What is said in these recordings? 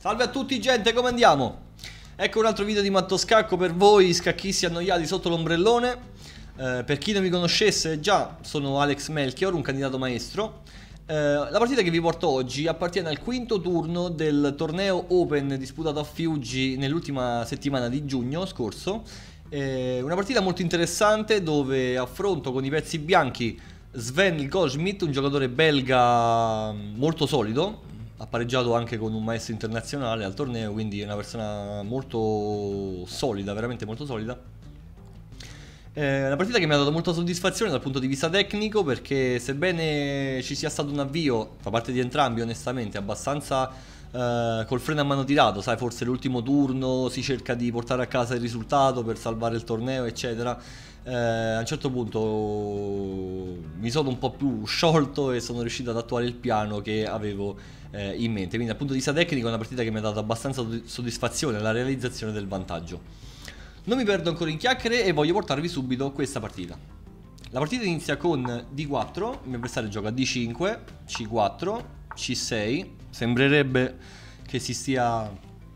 Salve a tutti gente, come andiamo? Ecco un altro video di Matto Scacco per voi scacchisti annoiati sotto l'ombrellone. Per chi non mi conoscesse, già sono Alex Melchior, un candidato maestro. La partita che vi porto oggi appartiene al quinto turno del torneo Open disputato a Fiuggi nell'ultima settimana di giugno scorso. Una partita molto interessante dove affronto con i pezzi bianchi Sven Goldschmidt, un giocatore belga molto solido. Ha pareggiato anche con un maestro internazionale al torneo, quindi è una persona molto solida, veramente molto solida. È una partita che mi ha dato molta soddisfazione dal punto di vista tecnico, perché sebbene ci sia stato un avvio da parte di entrambi onestamente abbastanza col freno a mano tirato, sai, forse l'ultimo turno si cerca di portare a casa il risultato per salvare il torneo eccetera, a un certo punto mi sono un po' più sciolto e sono riuscito ad attuare il piano che avevo in mente. Quindi dal punto di vista tecnico è una partita che mi ha dato abbastanza soddisfazione, la realizzazione del vantaggio. Non mi perdo ancora in chiacchiere e voglio portarvi subito questa partita. La partita inizia con D4, il mio avversario gioca D5, C4, C6. Sembrerebbe che si stia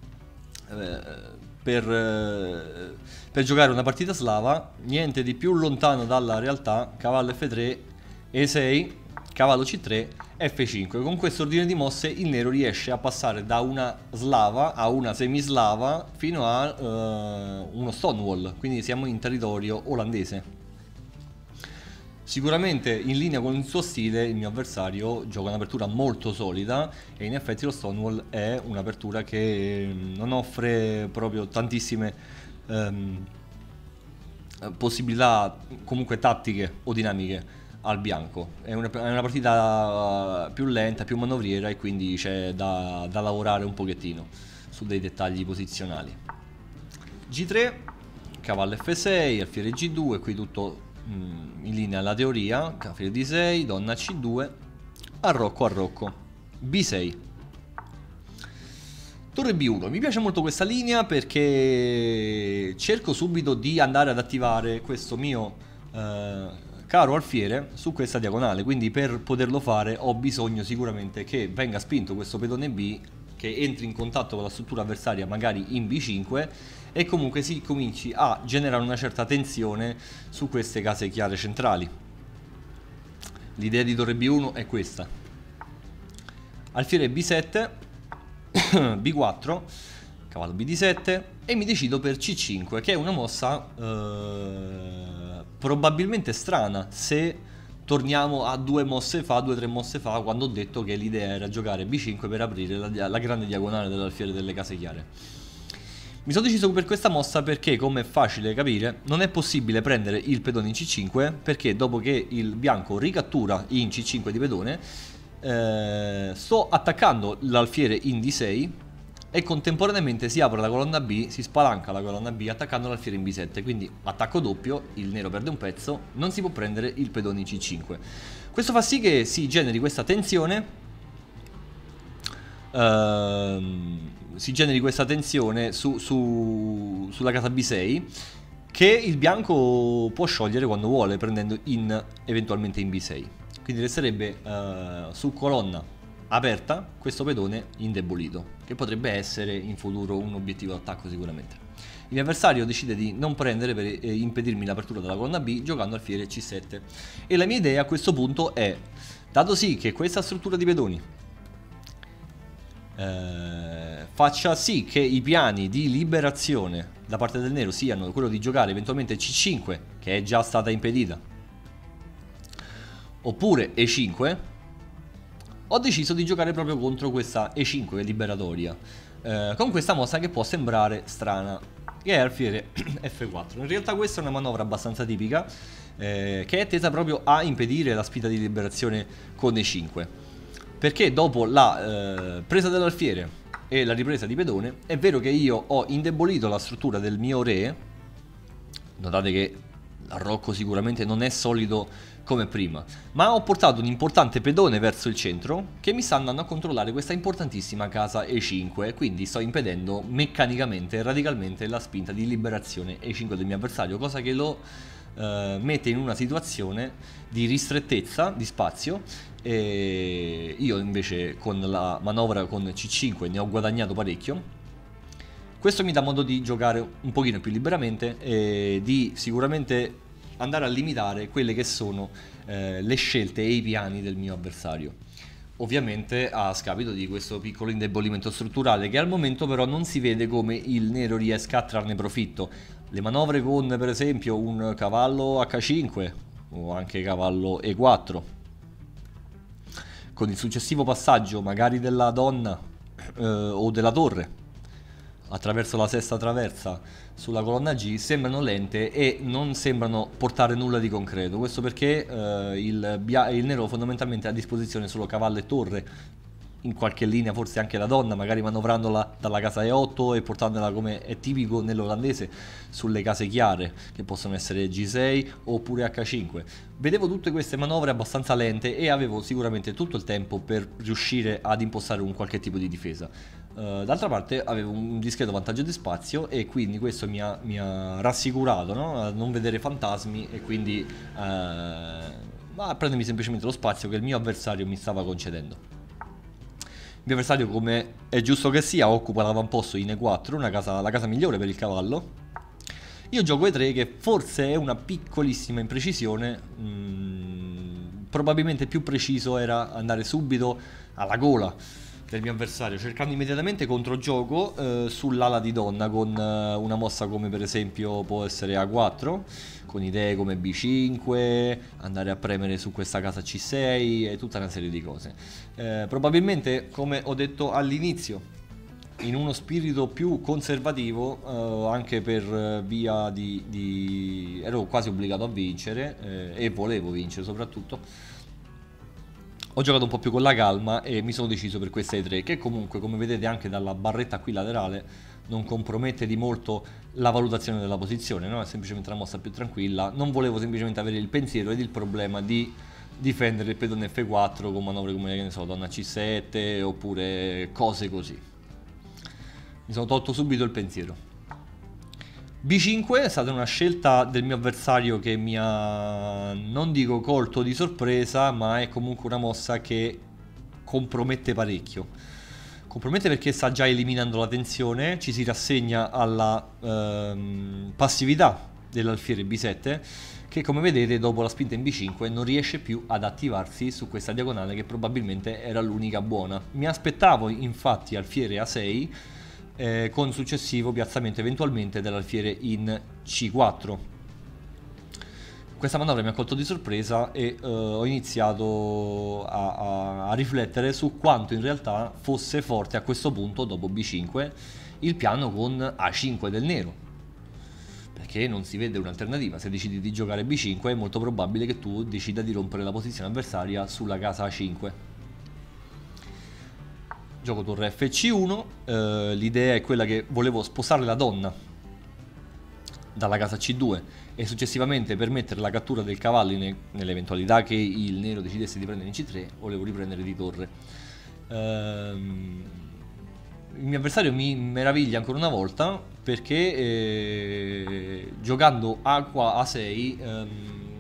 per giocare una partita slava, niente di più lontano dalla realtà. Cavallo F3, E6, cavallo C3, F5. Con questo ordine di mosse il nero riesce a passare da una slava a una semislava fino a uno Stonewall, quindi siamo in territorio olandese. Sicuramente in linea con il suo stile il mio avversario gioca un'apertura molto solida e in effetti lo Stonewall è un'apertura che non offre proprio tantissime possibilità comunque tattiche o dinamiche al bianco. È una partita più lenta, più manovriera e quindi c'è da lavorare un pochettino su dei dettagli posizionali. G3, cavallo F6, alfiere G2, qui tutto in linea alla teoria. Alfiere D6, donna C2, arrocco, B6, torre B1. Mi piace molto questa linea perché cerco subito di andare ad attivare questo mio caro alfiere su questa diagonale, quindi per poterlo fare ho bisogno sicuramente che venga spinto questo pedone B, che entri in contatto con la struttura avversaria magari in B5 e comunque si cominci a generare una certa tensione su queste case chiare centrali. L'idea di torre B1 è questa. Alfiere B7, B4, cavallo BD7 e mi decido per C5, che è una mossa probabilmente strana se torniamo a due o tre mosse fa, quando ho detto che l'idea era giocare B5 per aprire la grande diagonale dell'alfiere delle case chiare. Mi sono deciso per questa mossa perché, come è facile capire, non è possibile prendere il pedone in C5, perché dopo che il bianco ricattura in C5 di pedone, sto attaccando l'alfiere in D6 e contemporaneamente si apre la colonna B, si spalanca la colonna B attaccando l'alfiere in B7, quindi attacco doppio, il nero perde un pezzo, non si può prendere il pedone in C5. Questo fa sì che si generi questa tensione, sulla casa B6, che il bianco può sciogliere quando vuole, prendendo eventualmente in B6. Quindi resterebbe su colonna aperta questo pedone indebolito, che potrebbe essere in futuro un obiettivo d'attacco sicuramente. Il mio avversario decide di non prendere per impedirmi l'apertura della colonna B giocando alfiere C7, e la mia idea a questo punto è, dato sì che questa struttura di pedoni faccia sì che i piani di liberazione da parte del nero siano quello di giocare eventualmente C5, che è già stata impedita, oppure E5, ho deciso di giocare proprio contro questa E5 liberatoria, con questa mossa che può sembrare strana, che è alfiere F4. In realtà questa è una manovra abbastanza tipica, che è tesa proprio a impedire la spinta di liberazione con E5, perché dopo la presa dell'alfiere e la ripresa di pedone è vero che io ho indebolito la struttura del mio re. Notate che l'arrocco sicuramente non è solido come prima, ma ho portato un importante pedone verso il centro che mi sta andando a controllare questa importantissima casa E5, quindi sto impedendo meccanicamente e radicalmente la spinta di liberazione E5 del mio avversario, cosa che lo mette in una situazione di ristrettezza di spazio, e io invece con la manovra con C5 ne ho guadagnato parecchio. Questo mi dà modo di giocare un pochino più liberamente e di sicuramente andare a limitare quelle che sono le scelte e i piani del mio avversario. Ovviamente a scapito di questo piccolo indebolimento strutturale, che al momento però non si vede come il nero riesca a trarne profitto. Le manovre con per esempio un cavallo H5 o anche cavallo E4, con il successivo passaggio magari della donna o della torre attraverso la sesta traversa sulla colonna G, sembrano lente e non sembrano portare nulla di concreto. Questo perché il nero fondamentalmente ha a disposizione solo cavallo e torre, in qualche linea forse anche la donna, magari manovrandola dalla casa E8 e portandola, come è tipico nell'olandese, sulle case chiare, che possono essere G6 oppure H5. Vedevo tutte queste manovre abbastanza lente e avevo sicuramente tutto il tempo per riuscire ad impostare un qualche tipo di difesa. D'altra parte avevo un discreto vantaggio di spazio e quindi questo mi ha rassicurato, no? A non vedere fantasmi e quindi a prendermi semplicemente lo spazio che il mio avversario mi stava concedendo. Il mio avversario, come è giusto che sia, occupa l'avamposto in E4, la casa migliore per il cavallo. Io gioco E3, che forse è una piccolissima imprecisione. Probabilmente più preciso era andare subito alla gola del mio avversario, cercando immediatamente controgioco sull'ala di donna con una mossa come per esempio può essere A4, con idee come B5, andare a premere su questa casa C6 e tutta una serie di cose. Probabilmente, come ho detto all'inizio, in uno spirito più conservativo, anche per via di ero quasi obbligato a vincere e volevo vincere soprattutto. Ho giocato un po' più con la calma e mi sono deciso per questa E3, che comunque, come vedete anche dalla barretta qui laterale, non compromette di molto la valutazione della posizione, no? È semplicemente una mossa più tranquilla. Non volevo semplicemente avere il pensiero ed il problema di difendere il pedone F4 con manovre come, che ne so, donna C7 oppure cose così. Mi sono tolto subito il pensiero. B5 è stata una scelta del mio avversario che mi ha, non dico colto di sorpresa, ma è comunque una mossa che compromette parecchio. Compromette perché sta già eliminando la tensione, ci si rassegna alla passività dell'alfiere B7, che come vedete dopo la spinta in B5 non riesce più ad attivarsi su questa diagonale, che probabilmente era l'unica buona. Mi aspettavo infatti alfiere A6 con successivo piazzamento eventualmente dell'alfiere in C4. Questa manovra mi ha colto di sorpresa e ho iniziato a riflettere su quanto in realtà fosse forte a questo punto, dopo B5, il piano con A5 del nero, perché non si vede un'alternativa. Se decidi di giocare B5 è molto probabile che tu decida di rompere la posizione avversaria sulla casa A5. Gioco torre FC1, l'idea è quella che volevo spostare la donna dalla casa C2 e successivamente permettere la cattura del cavallo nell'eventualità che il nero decidesse di prendere in C3, volevo riprendere di torre. Il mio avversario mi meraviglia ancora una volta perché giocando A6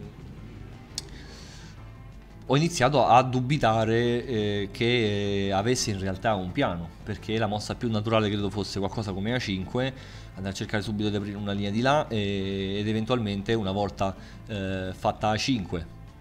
ho iniziato a dubitare che avesse in realtà un piano, perché la mossa più naturale credo fosse qualcosa come A5, andare a cercare subito di aprire una linea di là ed eventualmente una volta fatta A5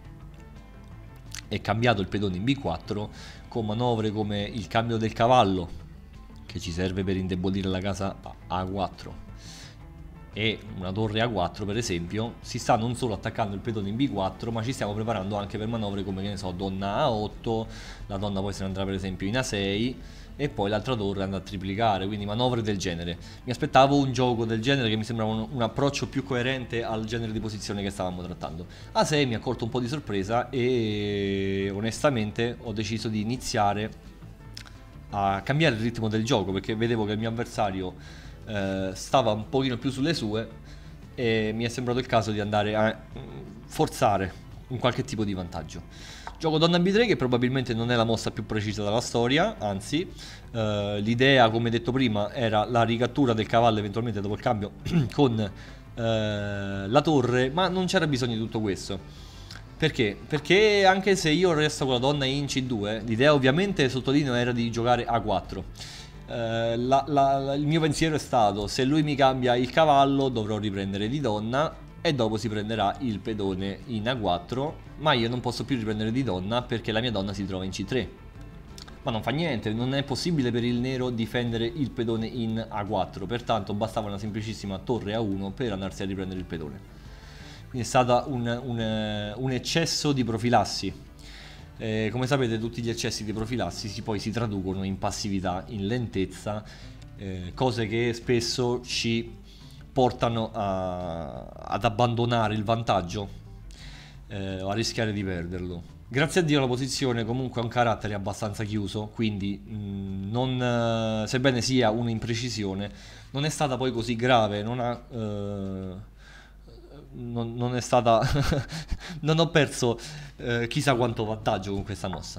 e cambiato il pedone in B4 con manovre come il cambio del cavallo, che ci serve per indebolire la casa A4, e una torre A4 per esempio, si sta non solo attaccando il pedone in B4, ma ci stiamo preparando anche per manovre come, che ne so, donna A8, la donna poi se ne andrà per esempio in A6 e poi l'altra torre andrà a triplicare, quindi manovre del genere. Mi aspettavo un gioco del genere che mi sembrava un approccio più coerente al genere di posizione che stavamo trattando. A6 mi ha colto un po' di sorpresa e onestamente ho deciso di iniziare a cambiare il ritmo del gioco, perché vedevo che il mio avversario stava un pochino più sulle sue e mi è sembrato il caso di andare a forzare un qualche tipo di vantaggio. Gioco donna B3, che probabilmente non è la mossa più precisa della storia, anzi l'idea, come detto prima, era la ricattura del cavallo eventualmente dopo il cambio con la torre, ma non c'era bisogno di tutto questo. Perché? Perché anche se io resto con la donna in C2, l'idea ovviamente, sottolineo, era di giocare A4. Il mio pensiero è stato: se lui mi cambia il cavallo dovrò riprendere di donna e dopo si prenderà il pedone in A4, ma io non posso più riprendere di donna perché la mia donna si trova in C3. Ma non fa niente, non è possibile per il nero difendere il pedone in A4, pertanto bastava una semplicissima torre A1 per andarsi a riprendere il pedone. Quindi è stato un eccesso di profilassi. Come sapete, tutti gli eccessi di profilassi poi si traducono in passività, in lentezza, cose che spesso ci portano ad abbandonare il vantaggio o a rischiare di perderlo. Grazie a Dio la posizione comunque ha un carattere abbastanza chiuso, quindi sebbene sia un'imprecisione, non è stata poi così grave, non è stata non ho perso chissà quanto vantaggio con questa mossa.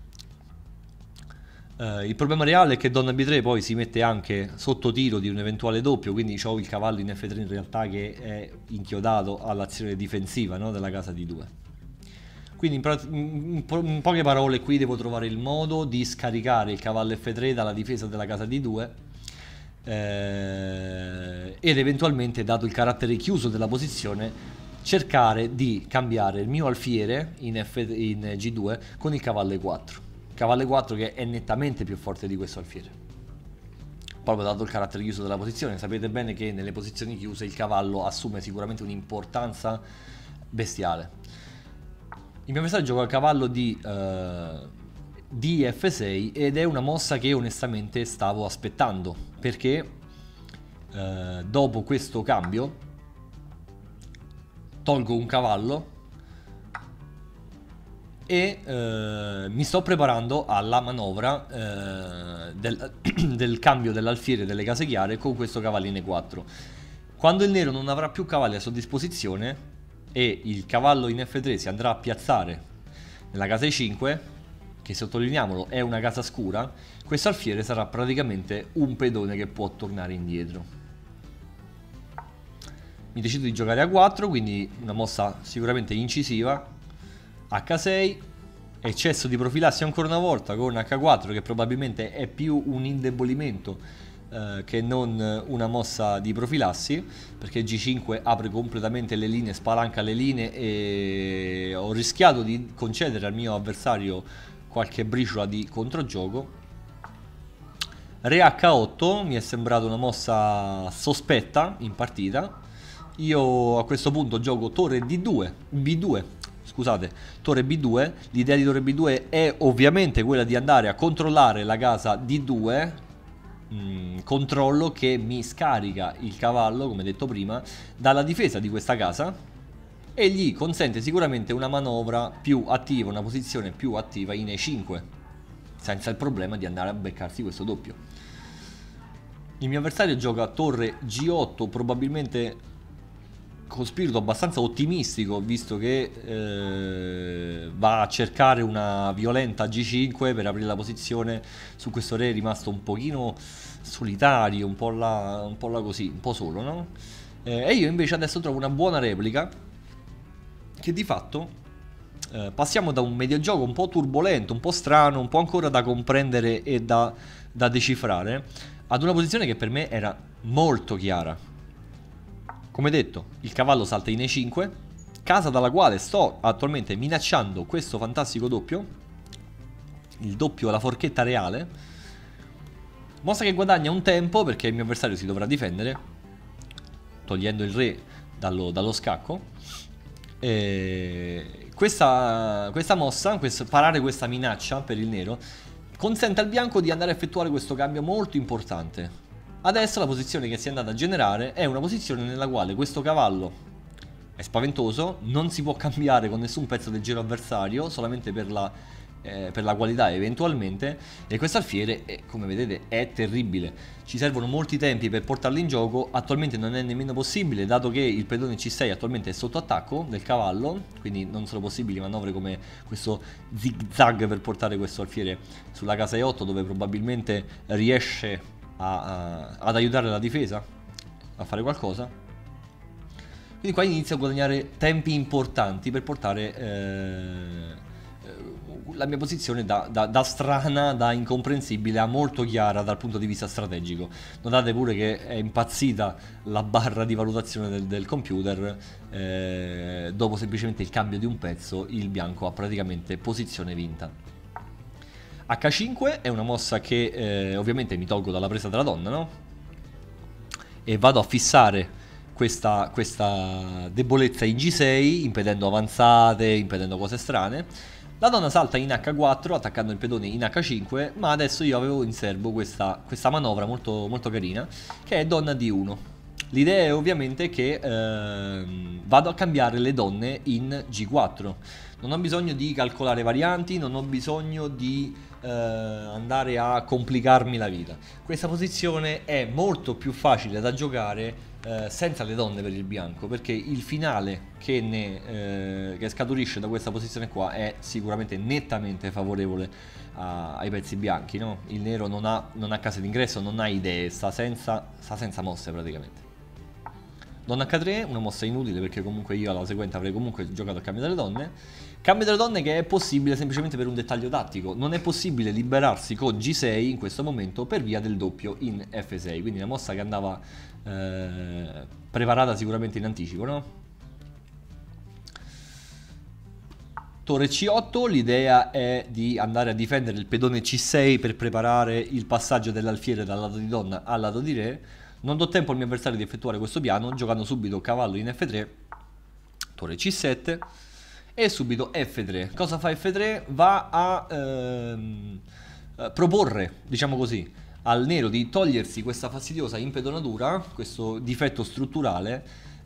Il problema reale è che donna B3 poi si mette anche sotto tiro di un eventuale doppio, quindi ho il cavallo in F3 in realtà che è inchiodato all'azione difensiva, no, della casa D2. Quindi in poche parole qui devo trovare il modo di scaricare il cavallo F3 dalla difesa della casa D2 ed eventualmente, dato il carattere chiuso della posizione, cercare di cambiare il mio alfiere in G2 con il cavallo E4. Cavallo E4 che è nettamente più forte di questo alfiere, proprio dato il carattere chiuso della posizione. Sapete bene che nelle posizioni chiuse il cavallo assume sicuramente un'importanza bestiale. Il mio avversario gioca a cavallo di F6 ed è una mossa che onestamente stavo aspettando, perché dopo questo cambio tolgo un cavallo e mi sto preparando alla manovra del cambio dell'alfiere delle case chiare con questo cavallo in E4. Quando il nero non avrà più cavalli a sua disposizione e il cavallo in F3 si andrà a piazzare nella casa E5, che sottolineiamolo è una casa scura, questo alfiere sarà praticamente un pedone che può tornare indietro. Mi decido di giocare A4, quindi una mossa sicuramente incisiva. H6, eccesso di profilassi ancora una volta con H4, che probabilmente è più un indebolimento che non una mossa di profilassi, perché G5 apre completamente le linee, spalanca le linee e ho rischiato di concedere al mio avversario qualche briciola di controgioco. Re H8 mi è sembrata una mossa sospetta in partita. Io a questo punto gioco torre B2, scusate, torre B2. L'idea di torre B2 è ovviamente quella di andare a controllare la casa D2, controllo che mi scarica il cavallo, come detto prima, dalla difesa di questa casa e gli consente sicuramente una manovra più attiva, una posizione più attiva in E5, senza il problema di andare a beccarsi questo doppio. Il mio avversario gioca torre G8, probabilmente con spirito abbastanza ottimistico, visto che va a cercare una violenta G5 per aprire la posizione su questo re rimasto un pochino solitario, un po' là così, un po' solo, no? E io invece adesso trovo una buona replica che di fatto passiamo da un mediogioco un po' turbolento, un po' strano, un po' ancora da comprendere e da decifrare, ad una posizione che per me era molto chiara. Come detto, il cavallo salta in E5, casa dalla quale sto attualmente minacciando questo fantastico doppio, il doppio alla forchetta reale, mossa che guadagna un tempo perché il mio avversario si dovrà difendere, togliendo il re dallo scacco. E questa mossa, parare questa minaccia per il nero, consente al bianco di andare a effettuare questo cambio molto importante. Adesso la posizione che si è andata a generare è una posizione nella quale questo cavallo è spaventoso, non si può cambiare con nessun pezzo del giro avversario, solamente per la qualità eventualmente, e questo alfiere come vedete è terribile. Ci servono molti tempi per portarlo in gioco, attualmente non è nemmeno possibile, dato che il pedone C6 attualmente è sotto attacco del cavallo, quindi non sono possibili manovre come questo zig zag per portare questo alfiere sulla casa E8, dove probabilmente riesce ad aiutare la difesa a fare qualcosa. Quindi qua inizio a guadagnare tempi importanti per portare la mia posizione da strana, da incomprensibile a molto chiara dal punto di vista strategico. Notate pure che è impazzita la barra di valutazione del computer, dopo semplicemente il cambio di un pezzo il bianco ha praticamente posizione vinta. H5 è una mossa che ovviamente mi tolgo dalla presa della donna, no? E vado a fissare questa debolezza in G6, impedendo avanzate, impedendo cose strane. La donna salta in H4 attaccando il pedone in H5, ma adesso io avevo in serbo questa manovra molto, molto carina, che è donna D1. L'idea è ovviamente che vado a cambiare le donne in G4. Non ho bisogno di calcolare varianti, non ho bisogno di andare a complicarmi la vita. Questa posizione è molto più facile da giocare senza le donne per il bianco, perché il finale che scaturisce da questa posizione qua è sicuramente nettamente favorevole ai pezzi bianchi, no? Il nero non ha case d'ingresso, non ha idee, sta senza mosse praticamente. Donna H3, una mossa inutile perché comunque io alla seguente avrei comunque giocato a cambio delle donne. Cambio delle donne che è possibile semplicemente per un dettaglio tattico. Non è possibile liberarsi con G6 in questo momento per via del doppio in F6. Quindi una mossa che andava preparata sicuramente in anticipo, no? Torre C8, l'idea è di andare a difendere il pedone C6 per preparare il passaggio dell'alfiere dal lato di donna al lato di re. Non do tempo al mio avversario di effettuare questo piano, giocando subito cavallo in F3, torre C7 e subito F3. Cosa fa F3? Va a proporre, diciamo così, al nero di togliersi questa fastidiosa impedonatura, questo difetto strutturale,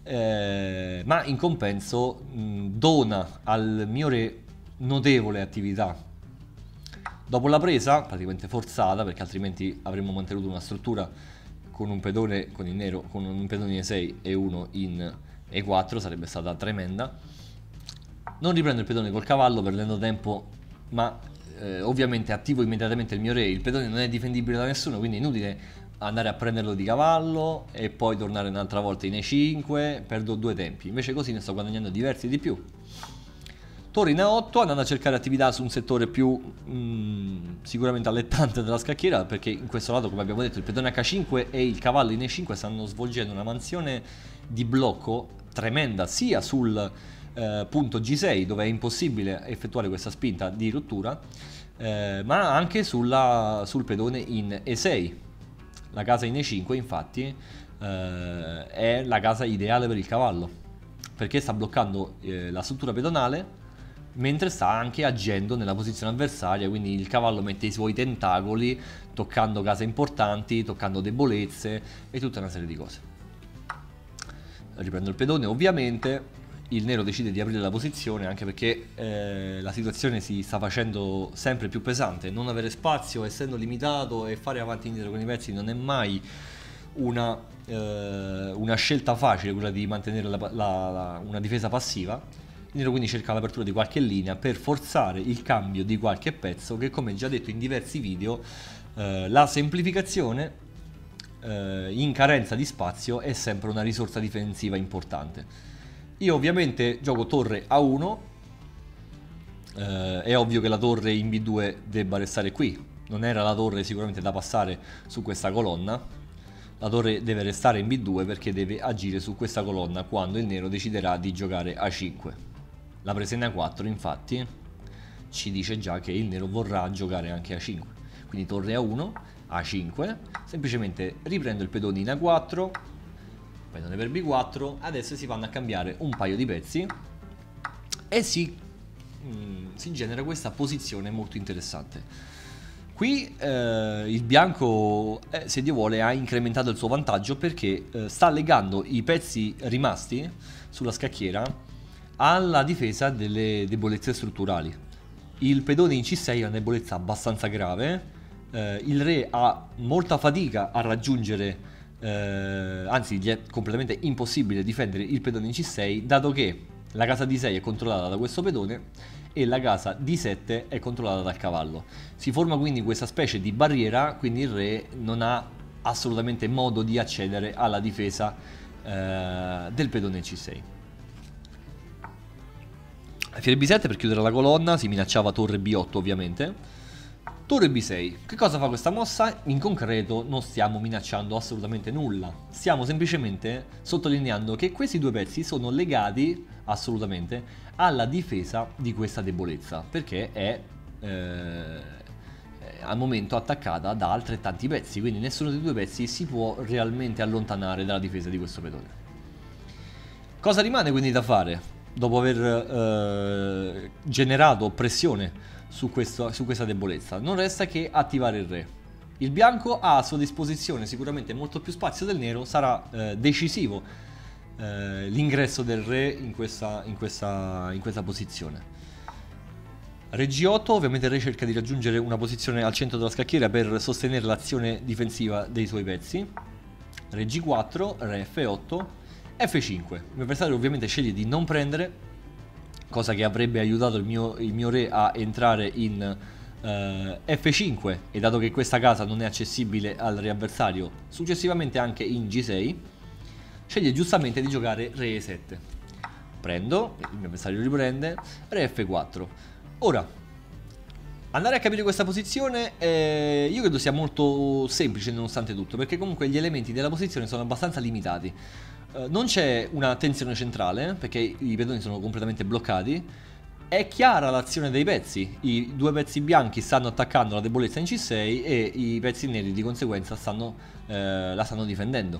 ma in compenso dona al mio re notevole attività. Dopo la presa, praticamente forzata, perché altrimenti avremmo mantenuto una struttura con un pedone, con il nero, con un pedone in E6 e uno in E4, sarebbe stata tremenda. Non riprendo il pedone col cavallo perdendo tempo, ma ovviamente attivo immediatamente il mio re. Il pedone non è difendibile da nessuno, quindi è inutile andare a prenderlo di cavallo e poi tornare un'altra volta in E5, perdo due tempi. Invece così ne sto guadagnando diversi di più. Torre in A8, andando a cercare attività su un settore più sicuramente allettante della scacchiera, perché in questo lato, come abbiamo detto, il pedone H5 e il cavallo in E5 stanno svolgendo una mansione di blocco tremenda, sia sul punto G6, dove è impossibile effettuare questa spinta di rottura, ma anche sul pedone in E6. La casa in E5, infatti, è la casa ideale per il cavallo, perché sta bloccando la struttura pedonale, mentre sta anche agendo nella posizione avversaria, quindi il cavallo mette i suoi tentacoli toccando case importanti, toccando debolezze e tutta una serie di cose. Riprendo il pedone, ovviamente il nero decide di aprire la posizione, anche perché la situazione si sta facendo sempre più pesante. Non avere spazio, essendo limitato, e fare avanti e indietro con i pezzi non è mai una scelta facile, quella di mantenere una difesa passiva. Il nero quindi cerca l'apertura di qualche linea per forzare il cambio di qualche pezzo, che, come già detto in diversi video, la semplificazione in carenza di spazio è sempre una risorsa difensiva importante. Io ovviamente gioco torre A1, è ovvio che la torre in B2 debba restare qui, non era la torre sicuramente da passare su questa colonna. La torre deve restare in B2 perché deve agire su questa colonna quando il nero deciderà di giocare A5. La presa in A4 infatti ci dice già che il nero vorrà giocare anche A5. Quindi torre A1, A5, semplicemente riprendo il pedone in A4, pedone per B4, adesso si vanno a cambiare un paio di pezzi e si genera questa posizione molto interessante. Qui il bianco, se Dio vuole, ha incrementato il suo vantaggio perché sta legando i pezzi rimasti sulla scacchiera alla difesa delle debolezze strutturali. Il pedone in C6 è una debolezza abbastanza grave, il re ha molta fatica a raggiungere, anzi gli è completamente impossibile difendere il pedone in C6, dato che la casa D6 è controllata da questo pedone e la casa D7 è controllata dal cavallo. Si forma quindi questa specie di barriera, quindi il re non ha assolutamente modo di accedere alla difesa del pedone C6. Alfiere B7 per chiudere la colonna, si minacciava torre B8 ovviamente. Torre B6, che cosa fa questa mossa? In concreto non stiamo minacciando assolutamente nulla, stiamo semplicemente sottolineando che questi due pezzi sono legati assolutamente alla difesa di questa debolezza, perché è al momento attaccata da altrettanti pezzi, quindi nessuno dei due pezzi si può realmente allontanare dalla difesa di questo pedone. Cosa rimane quindi da fare dopo aver generato pressione su questa debolezza? Non resta che attivare il re. Il bianco ha a sua disposizione sicuramente molto più spazio del nero, sarà decisivo l'ingresso del re in questa posizione. Re G8, ovviamente il re cerca di raggiungere una posizione al centro della scacchiera per sostenere l'azione difensiva dei suoi pezzi. Re G4, re F8, F5. Il mio avversario ovviamente sceglie di non prendere, cosa che avrebbe aiutato il mio re a entrare in F5, e dato che questa casa non è accessibile al re avversario, successivamente anche in G6, sceglie giustamente di giocare re E7. Prendo, il mio avversario riprende, re F4. Ora, andare a capire questa posizione io credo sia molto semplice nonostante tutto, perché comunque gli elementi della posizione sono abbastanza limitati. Non c'è una tensione centrale, perché i pedoni sono completamente bloccati. È chiara l'azione dei pezzi, i due pezzi bianchi stanno attaccando la debolezza in C6 e i pezzi neri di conseguenza la stanno difendendo.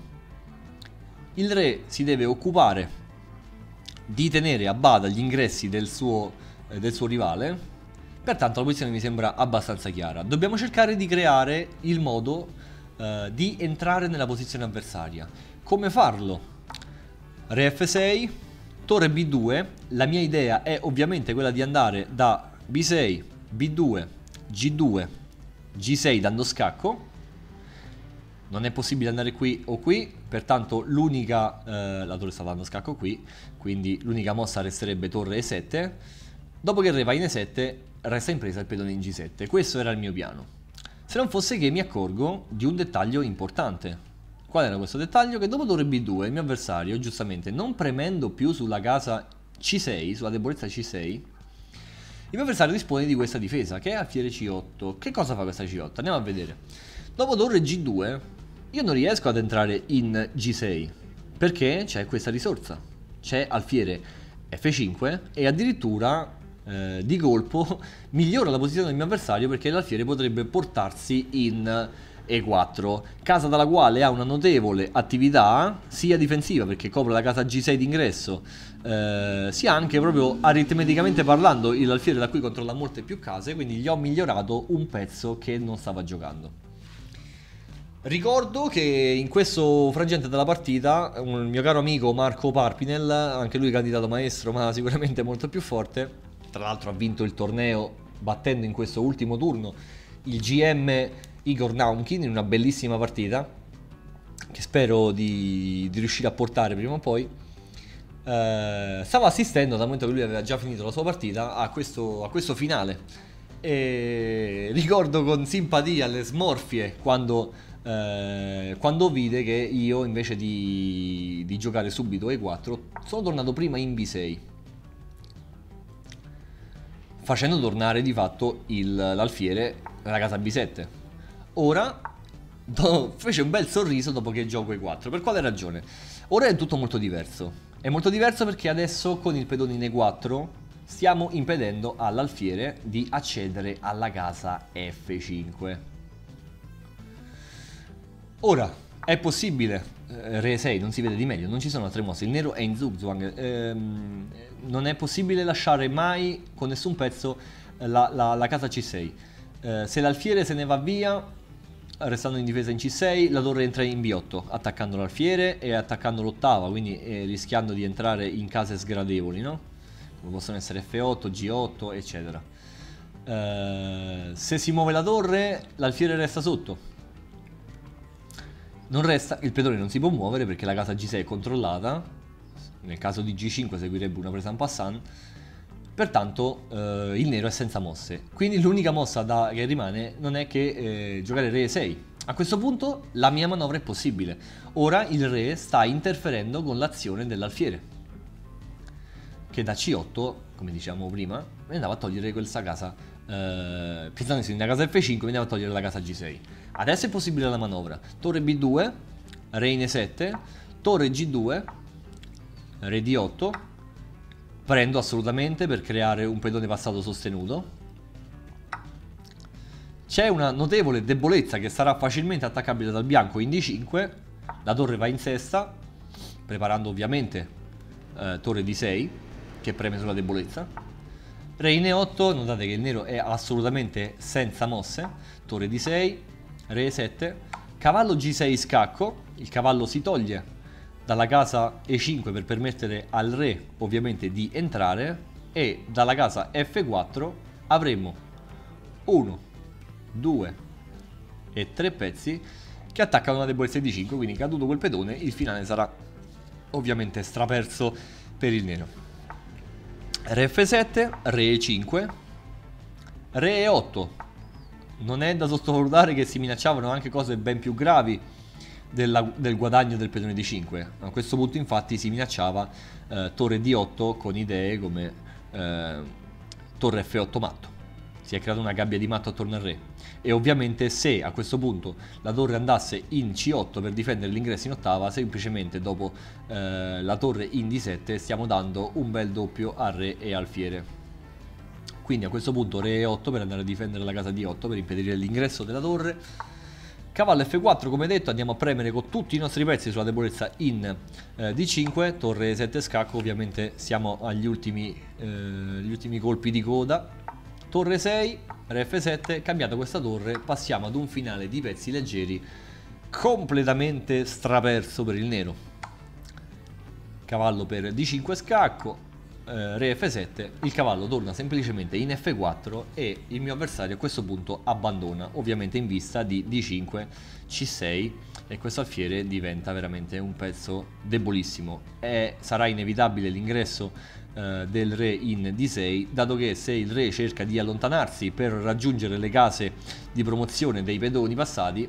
Il re si deve occupare di tenere a bada gli ingressi del suo rivale, pertanto la posizione mi sembra abbastanza chiara. Dobbiamo cercare di creare il modo di entrare nella posizione avversaria. Come farlo? Re F6, torre B2, la mia idea è ovviamente quella di andare da B6, B2, G2, G6 dando scacco. Non è possibile andare qui o qui, pertanto la torre sta dando scacco qui, quindi l'unica mossa resterebbe torre E7. Dopo che il re va in E7, resta in presa il pedone in G7. Questo era il mio piano. Se non fosse che mi accorgo di un dettaglio importante. Qual era questo dettaglio? Che dopo torre B2 il mio avversario, giustamente, non premendo più sulla casa C6, sulla debolezza C6, il mio avversario dispone di questa difesa, che è alfiere C8. Che cosa fa questa C8? Andiamo a vedere. Dopo torre G2, io non riesco ad entrare in G6, perché c'è questa risorsa. C'è alfiere F5 e addirittura di colpo migliora la posizione del mio avversario, perché l'alfiere potrebbe portarsi in E4, casa dalla quale ha una notevole attività sia difensiva, perché copre la casa G6 d'ingresso, sia anche proprio aritmeticamente parlando l'alfiere da qui controlla molte più case, quindi gli ho migliorato un pezzo che non stava giocando. Ricordo che in questo frangente della partita un mio caro amico Marco Parpinel, anche lui candidato maestro ma sicuramente molto più forte, tra l'altro ha vinto il torneo battendo in questo ultimo turno il GM Igor Naumkin in una bellissima partita che spero di riuscire a portare prima o poi. Stava assistendo, dal momento che lui aveva già finito la sua partita, a questo finale, e ricordo con simpatia le smorfie quando vide che io, invece di giocare subito E4, sono tornato prima in B6, facendo tornare di fatto l'alfiere nella casa B7. Ora fece un bel sorriso dopo che gioco E4. Per quale ragione? Ora è tutto molto diverso. È molto diverso perché adesso con il pedone in E4 stiamo impedendo all'alfiere di accedere alla casa F5. Ora, è possibile, re 6 non si vede di meglio, non ci sono altre mosse, il nero è in zugzwang, non è possibile lasciare mai con nessun pezzo la casa C6. Se l'alfiere se ne va via, restando in difesa in C6, la torre entra in B8, attaccando l'alfiere e attaccando l'ottava, quindi rischiando di entrare in case sgradevoli, no? Come possono essere F8, G8, eccetera. Se si muove la torre, l'alfiere resta sotto. Non resta, il pedone non si può muovere perché la casa G6 è controllata. Nel caso di G5 seguirebbe una presa en passant. Pertanto il nero è senza mosse. Quindi l'unica mossa che rimane non è che giocare re 6. A questo punto la mia manovra è possibile. Ora il re sta interferendo con l'azione dell'alfiere, che da C8, come dicevamo prima, mi andava a togliere questa casa, piazzandosi in una casa F5 mi andava a togliere la casa G6. Adesso è possibile la manovra. Torre B2, re in E7, torre G2, re D8, prendo assolutamente per creare un pedone passato sostenuto. C'è una notevole debolezza che sarà facilmente attaccabile dal bianco in D5, la torre va in sesta, preparando ovviamente torre D6, che preme sulla debolezza. Re in E8, notate che il nero è assolutamente senza mosse, torre D6, re E7, cavallo G6 scacco, il cavallo si toglie dalla casa E5 per permettere al re ovviamente di entrare, e dalla casa F4 avremo 1, 2 e 3 pezzi che attaccano una debolezza di 5, quindi caduto quel pedone il finale sarà ovviamente straperso per il nero. Re F7, re E5, re E8. Non è da sottovalutare che si minacciavano anche cose ben più gravi del guadagno del pedone D5. A questo punto infatti si minacciava torre D8 con idee come torre F8 matto. Si è creata una gabbia di matto attorno al re, e ovviamente se a questo punto la torre andasse in C8 per difendere l'ingresso in ottava, semplicemente dopo la torre in D7 stiamo dando un bel doppio al re e alfiere. Quindi a questo punto re E8 per andare a difendere la casa D8 per impedire l'ingresso della torre. Cavallo F4, come detto, andiamo a premere con tutti i nostri pezzi sulla debolezza in D5, torre E7 scacco, ovviamente siamo agli ultimi colpi di coda. Torre 6, re F7, cambiata questa torre, passiamo ad un finale di pezzi leggeri completamente straperso per il nero. Cavallo per D5 scacco, re F7, il cavallo torna semplicemente in F4 e il mio avversario a questo punto abbandona, ovviamente in vista di D5, C6, e questo alfiere diventa veramente un pezzo debolissimo. Sarà inevitabile l'ingresso del re in D6, dato che se il re cerca di allontanarsi per raggiungere le case di promozione dei pedoni passati,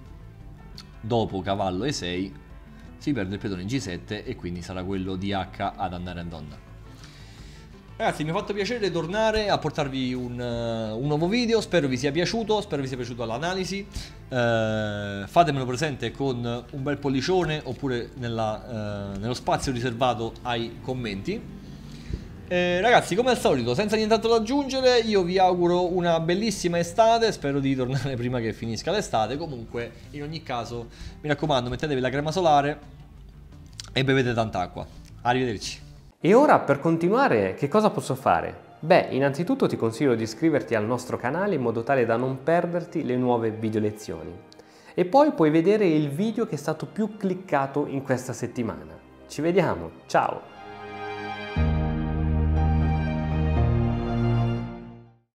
dopo cavallo E6 si perde il pedone in G7 e quindi sarà quello di H ad andare a donna. Ragazzi, mi ha fatto piacere tornare a portarvi un nuovo video, spero vi sia piaciuto, l'analisi. Fatemelo presente con un bel pollicione oppure nello spazio riservato ai commenti. Ragazzi, come al solito, senza nient'altro da aggiungere, io vi auguro una bellissima estate, spero di tornare prima che finisca l'estate. Comunque, in ogni caso, mi raccomando, mettetevi la crema solare e bevete tanta acqua. Arrivederci. E ora, per continuare, che cosa posso fare? Beh, innanzitutto ti consiglio di iscriverti al nostro canale in modo tale da non perderti le nuove video lezioni. E poi puoi vedere il video che è stato più cliccato in questa settimana. Ci vediamo, ciao!